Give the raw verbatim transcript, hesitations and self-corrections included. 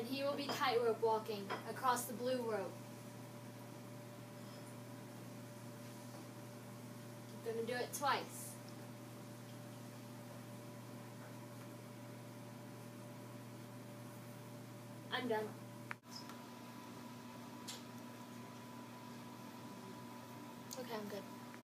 and he will be tightrope walking across the blue rope. I'm going to do it twice. I'm done. Okay, I'm good.